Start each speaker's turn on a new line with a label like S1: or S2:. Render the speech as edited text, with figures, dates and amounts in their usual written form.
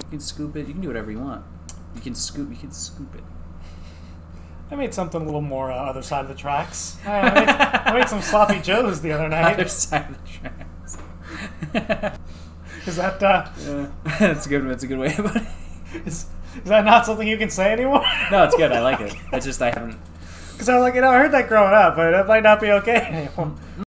S1: You can scoop it. You can do whatever you want. You can scoop it.
S2: I made something a little more other side of the tracks. I made some sloppy joes the other night.
S1: Other side of the tracks.
S2: Is that
S1: Yeah. That's a good. That's a good way to put it.
S2: is that not something you can say anymore?
S1: No, it's good. I like it. It's just I haven't.
S2: Because I was like, I heard that growing up, but it might not be okay anymore.